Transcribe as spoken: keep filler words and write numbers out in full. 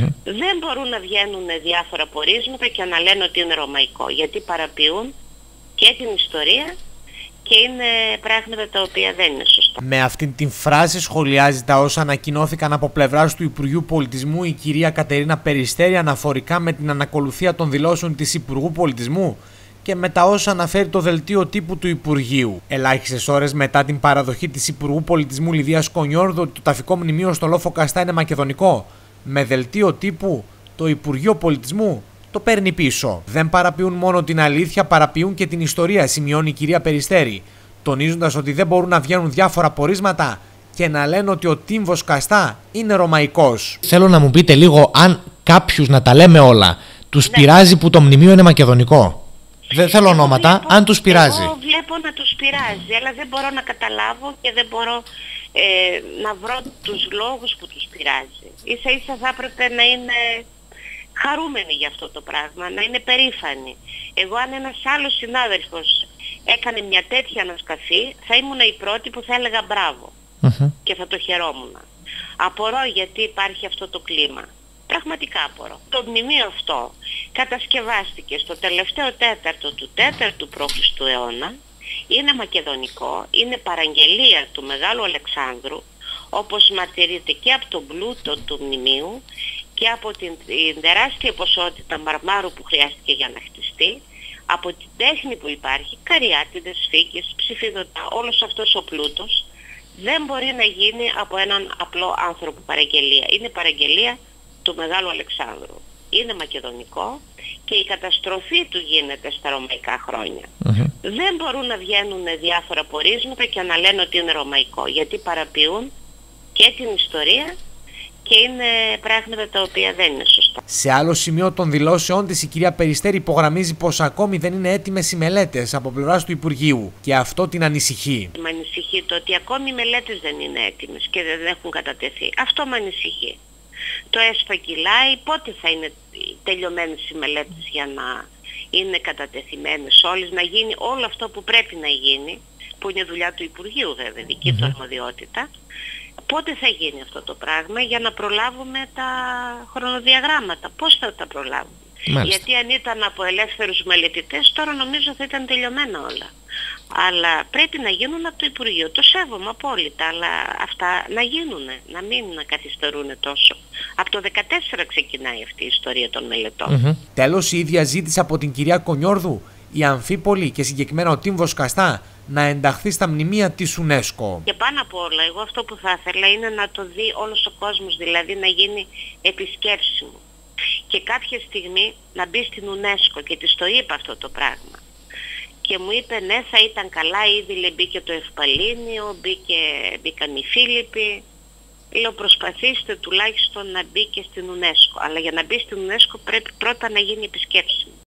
Mm-hmm. Δεν μπορούν να βγαίνουν διάφορα πορίσματα και να λένε ότι είναι ρωμαϊκό, γιατί παραποιούν και την ιστορία και είναι πράγματα τα οποία δεν είναι σωστά. Με αυτήν την φράση σχολιάζει τα όσα ανακοινώθηκαν από πλευράς του Υπουργείου Πολιτισμού η κυρία Κατερίνα Περιστέρη αναφορικά με την ανακολουθία των δηλώσεων της Υπουργού Πολιτισμού και με τα όσα αναφέρει το δελτίο τύπου του Υπουργείου. Ελάχιστες ώρες μετά την παραδοχή της Υπουργού Πολιτισμού Λιδίας Κονιόρδου ότι το ταφικό μνημείο στο Λόφο Καστά είναι μακεδονικό, με δελτίο τύπου το Υπουργείο Πολιτισμού το παίρνει πίσω. Δεν παραποιούν μόνο την αλήθεια, παραποιούν και την ιστορία, σημειώνει η κυρία Περιστέρη, τονίζοντας ότι δεν μπορούν να βγαίνουν διάφορα πορίσματα και να λένε ότι ο τύμβος Καστά είναι ρωμαϊκός. Θέλω να μου πείτε λίγο αν κάποιους, να τα λέμε όλα, τους ναι. πειράζει που το μνημείο είναι μακεδονικό. Δεν θέλω εγώ ονόματα, βλέπω, αν τους πειράζει. Εγώ βλέπω να τους πειράζει, αλλά δεν μπορώ να καταλάβω και δεν μπορώ ε, να βρω τους λόγους που τους πειράζει. Ίσα ίσα θα έπρεπε να είναι χαρούμενοι για αυτό το πράγμα, να είναι περήφανοι. Εγώ αν ένας άλλος συνάδελφος έκανε μια τέτοια ανασκαφή, θα ήμουν η πρώτη που θα έλεγα μπράβο uh-huh. και θα το χαιρόμουν. Απορώ γιατί υπάρχει αυτό το κλίμα. Πραγματικά απορώ. Το μνημείο αυτό κατασκευάστηκε στο τελευταίο τέταρτο του τέταρτου π.Χ. αιώνα, είναι μακεδονικό, είναι παραγγελία του Μεγάλου Αλεξάνδρου, όπως μαρτυρείται και από τον πλούτο του μνημείου και από την, την τεράστια ποσότητα μαρμάρου που χρειάστηκε για να χτιστεί, από την τέχνη που υπάρχει, καριάτιδες, φύκες, ψηφιδωτά, όλος αυτός ο πλούτος δεν μπορεί να γίνει από έναν απλό άνθρωπο παραγγελία. Είναι παραγγελία του Μεγάλου Αλεξάνδρου. Είναι μακεδονικό και η καταστροφή του γίνεται στα ρωμαϊκά χρόνια. Mm-hmm. Δεν μπορούν να βγαίνουν διάφορα πορίσματα και να λένε ότι είναι ρωμαϊκό, γιατί παραποιούν και την ιστορία και είναι πράγματα τα οποία δεν είναι σωστά. Σε άλλο σημείο των δηλώσεών της, η κυρία Περιστέρη υπογραμμίζει πως ακόμη δεν είναι έτοιμες οι μελέτες από πλευράς του Υπουργείου και αυτό την ανησυχεί. Με ανησυχεί το ότι ακόμη οι μελέτες δεν είναι έτοιμες και δεν έχουν κατατεθεί. Αυτό με ανησυχεί. Το ΕΣΠΑ κυλάει, πότε θα είναι τελειωμένες οι μελέτες για να είναι κατατεθειμένες όλες, να γίνει όλο αυτό που πρέπει να γίνει, που είναι δουλειά του Υπουργείου βέβαια, δική mm-hmm. του αρμοδιότητα. Πότε θα γίνει αυτό το πράγμα για να προλάβουμε τα χρονοδιαγράμματα, πώς θα τα προλάβουμε. Μάλιστα. Γιατί αν ήταν από ελεύθερους μελετητές τώρα νομίζω θα ήταν τελειωμένα όλα. Αλλά πρέπει να γίνουν από το Υπουργείο. Το σέβομαι απόλυτα, αλλά αυτά να γίνουν, να μην καθυστερούν τόσο. Από το δεκατέσσερα ξεκινάει αυτή η ιστορία των μελετών. Mm-hmm. Τέλος, η ίδια ζήτησε από την κυρία Κονιόρδου η Αμφίπολη και συγκεκριμένα ο τύμβος Καστά να ενταχθεί στα μνημεία της UNESCO. Και πάνω απ' όλα, εγώ αυτό που θα ήθελα είναι να το δει όλος ο κόσμος, δηλαδή να γίνει επισκέψιμο. Και κάποια στιγμή να μπει στην UNESCO και της το είπα αυτό το πράγμα. Και μου είπε ναι, θα ήταν καλά, ήδη μπήκε το Ευπαλίνιο, μπήκε, μπήκαν οι Φίλιπποι. Λέω προσπαθήστε τουλάχιστον να μπει και στην UNESCO. Αλλά για να μπει στην UNESCO πρέπει πρώτα να γίνει επισκέψιμο.